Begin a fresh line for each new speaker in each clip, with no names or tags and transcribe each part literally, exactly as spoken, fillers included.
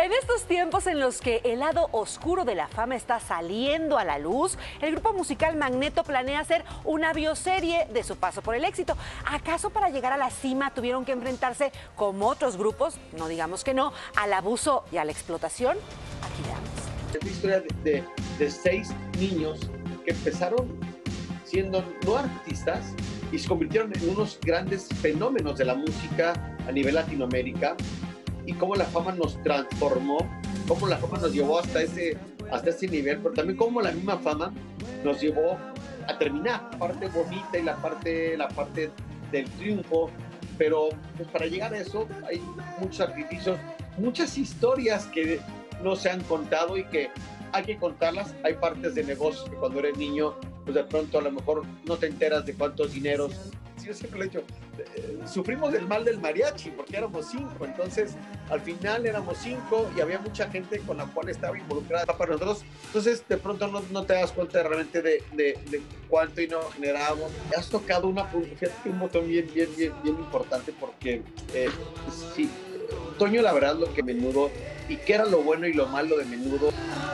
En estos tiempos en los que el lado oscuro de la fama está saliendo a la luz, el grupo musical Magneto planea hacer una bioserie de su paso por el éxito. ¿Acaso para llegar a la cima tuvieron que enfrentarse, como otros grupos, no digamos que no, al abuso y a la explotación? Aquí veamos.
Es la historia de, de, de seis niños que empezaron siendo no artistas y se convirtieron en unos grandes fenómenos de la música a nivel Latinoamérica, y cómo la fama nos transformó, cómo la fama nos llevó hasta ese, hasta ese nivel, pero también cómo la misma fama nos llevó a terminar la parte bonita y la parte, la parte del triunfo. Pero pues, para llegar a eso hay muchos sacrificios, muchas historias que no se han contado y que hay que contarlas. Hay partes de negocios que cuando eres niño, pues de pronto a lo mejor no te enteras de cuántos dineros. Yo siempre lo he dicho, eh, sufrimos del mal del mariachi porque éramos cinco, entonces al final éramos cinco y había mucha gente con la cual estaba involucrada para nosotros, entonces de pronto no, no te das cuenta realmente de, de, de cuánto y no generábamos. Has tocado una, fíjate, un botón bien, bien, bien, bien importante porque eh, sí, Toño, la verdad, lo que Menudo y qué era lo bueno y lo malo de Menudo.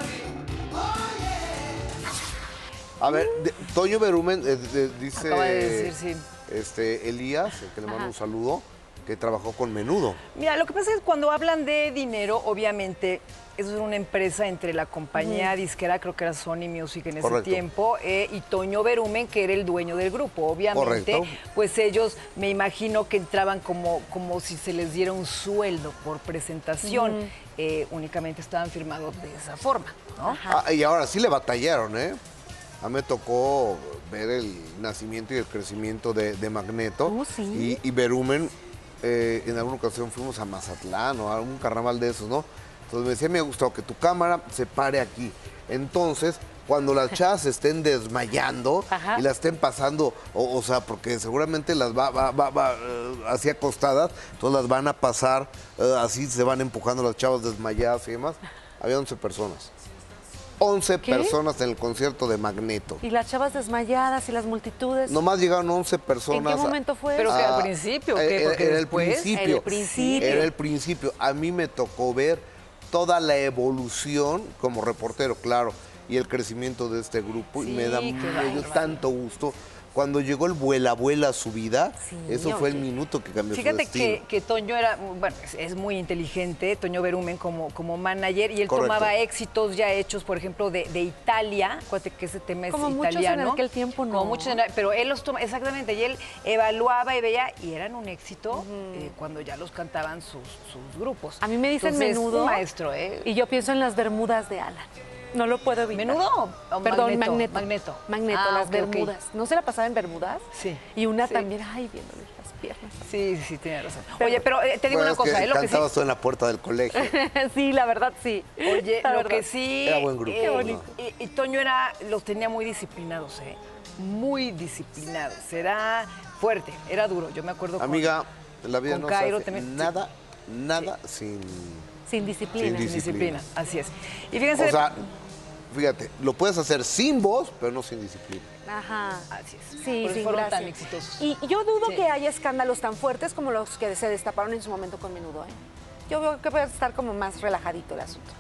A ver, de, Toño Berumen eh, de, dice
Acaba de decir, sí.
este, Elías, que le mando un saludo, que trabajó con Menudo.
Mira, lo que pasa es que cuando hablan de dinero, obviamente, eso es una empresa entre la compañía uh-huh. disquera, creo que era Sony Music en ese Correcto. tiempo, eh, y Toño Berumen, que era el dueño del grupo. Obviamente, Correcto. pues ellos, me imagino que entraban como, como si se les diera un sueldo por presentación. Uh-huh. eh, únicamente estaban firmados de esa forma, ¿no?
Ah, y ahora sí le batallaron, ¿eh? A mí me tocó ver el nacimiento y el crecimiento de, de Magneto.
Oh, ¿sí?
y, y Berumen, eh, en alguna ocasión fuimos a Mazatlán o a algún carnaval de esos, ¿no? Entonces me decía, me ha gustado que tu cámara se pare aquí. Entonces, cuando las chavas se estén desmayando Ajá. y las estén pasando, o, o sea, porque seguramente las va, va, va, va uh, así acostadas, entonces las van a pasar, uh, así se van empujando las chavas desmayadas y demás. Había once personas. once ¿Qué? personas en el concierto de Magneto.
¿Y las chavas desmayadas y las multitudes?
Nomás llegaron once personas.
¿En qué momento fue
¿Pero
eso?
que al principio? ¿Qué?
Era,
Porque
era
después,
el principio.
Era el principio.
Era el principio. A mí me tocó ver toda la evolución como reportero, claro, y el crecimiento de este grupo. Sí, y me da me dio tanto gusto. Cuando llegó el Vuela Vuela a su vida, sí, eso fue oye. el minuto que cambió
Fíjate
su destino.
que, que Toño era, bueno, es, es muy inteligente, Toño Berumen como, como manager, y él
Correcto.
tomaba éxitos ya hechos, por ejemplo, de, de Italia, acuérdate que ese tema es
como
italiano.
Como muchos en aquel tiempo, no.
Como muchos en, pero él los toma, exactamente, y él evaluaba y veía, y eran un éxito uh-huh. eh, cuando ya los cantaban sus, sus grupos.
A mí me dicen
Entonces,
Menudo,
un maestro, ¿eh?
Y yo pienso en las Bermudas de Alan. No lo puedo evitar.
¿Menudo o
Perdón,
Magneto?
Magneto.
Magneto,
Magneto
ah,
las
okay,
Bermudas.
okay.
¿No se la pasaba en Bermudas?
Sí.
Y una
sí.
también, ay, viéndole las piernas.
Sí, sí, tiene razón. Pero, Oye, pero eh, te digo
bueno,
una cosa.
Es que
¿eh? Lo
cantabas
que sí...
tú en la puerta del colegio.
Sí, la verdad, sí.
Oye,
la
lo
verdad.
que sí...
Era buen grupo.
Eh,
Qué bonito.
Y, y Toño era, los tenía muy disciplinados, ¿eh? Muy disciplinados. Era fuerte, era duro. Yo me acuerdo con...
Amiga, la vida
con
no
Cairo
se hace
también.
nada, nada
Sí.
sin...
Sin disciplina.
Sin
Sin disciplina, así es. Y fíjense...
O sea, fíjate, lo puedes hacer sin voz, pero no sin disciplina.
Ajá.
Así es.
Sí,
Por eso
sin
fueron
gracia.
tan exitosos.
Y yo dudo
Sí.
que haya escándalos tan fuertes como los que se destaparon en su momento con Menudo, ¿eh? Yo veo que puede estar como más relajadito el asunto.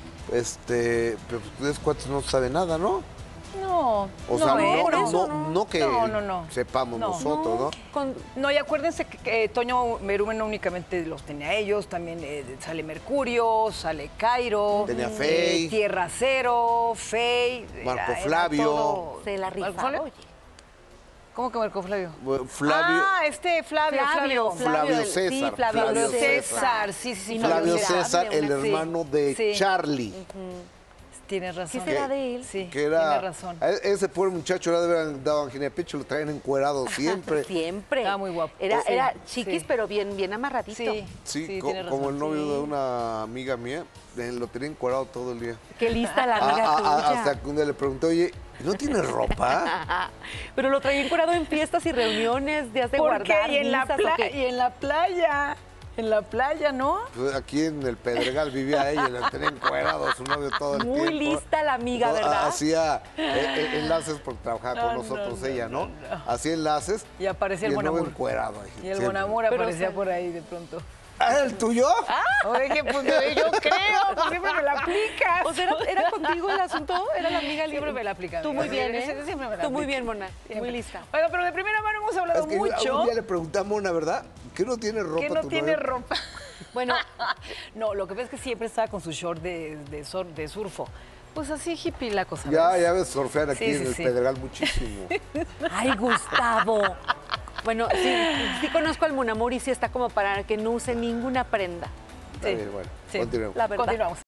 Este, pero ustedes cuates no saben nada, ¿no?
No,
O
no,
sea,
¿eh?
no,
no,
no, no que
no, no, no.
sepamos
No.
nosotros, ¿no?
Con...
No, y acuérdense que, que Toño Berumen no únicamente los tenía ellos, también eh, sale Mercurio, sale Cairo,
Tenía Fey.
eh, Tierra Cero, Fey,
Marco
era- era
Flavio.
todo-
Se la
¿Marco
rifaba,
Flavio?
oye.
¿Cómo que Marco Flavio?
Flavio,
Ah, este Flavio, Flavio.
Flavio
del-
César,
Sí, Flavio,
Flavio
César, sí, sí, sí.
Flavio
César.
César, el
una- sí.
hermano de
Sí.
Charlie.
Tienes razón.
¿Qué será de él?
Sí,
Que era,
tienes razón.
a ese pobre muchacho era de haber dado angina de pecho, lo traían encuerado siempre.
Siempre.
Estaba muy guapo.
Era,
Sí,
era chiquis,
sí.
pero bien, bien amarradito.
Sí,
Sí,
sí,
co-
tienes razón.
como el novio
Sí.
de una amiga mía, eh, lo tenía encuadrado todo el día.
Qué lista la
Ah,
amiga
ah, ah,
tuya.
hasta que un día le pregunté, oye, ¿no tienes ropa?
Pero lo traía encuadrado en fiestas y reuniones, días de
¿Por
guardar,
qué? Y en, la
misas, ¿o
pla-
qué?
y en la playa. En la playa, ¿no?
Pues aquí en el Pedregal vivía ella, la tenía encuadrado su novio todo el
Muy
tiempo.
lista la amiga,
No,
¿verdad?
Hacía eh, eh, enlaces porque trabajaba
No,
con
no,
nosotros
no,
ella,
no,
¿no?
no.
Hacía enlaces
Y aparecía
y
el
el novio
Bonamur.
encuerado. ahí,
Y el
siempre.
Bonamur
Pero,
aparecía
o sea,
por ahí de pronto.
¿Era el tuyo?
Oye, pues yo creo, pues siempre me la aplicas.
O sea, ¿era, era contigo el asunto? ¿Era la amiga
Siempre me la aplicas.
Tú muy bien, ¿eh?
Siempre me la
Tú muy
aplicas.
bien, Mona.
Siempre.
Muy lista.
Bueno, pero de primera mano hemos hablado
Es que
mucho.
un día le pregunté a Mona, ¿verdad? ¿Que no tiene ropa
Que no
tu
tiene
novio?
ropa. Bueno, no, lo que pasa es que siempre estaba con su short de, de, sur- de surfo. Pues así hippie la cosa.
Ya,
¿ves?
ya ves surfear aquí
Sí,
en
sí,
el
sí.
Pedregal muchísimo.
Ay, Gustavo. Bueno, sí, sí conozco al Munamur y sí está como para que no use ninguna prenda.
Está bien, bueno,
Sí.
continuemos.
La verdad.
Continuamos.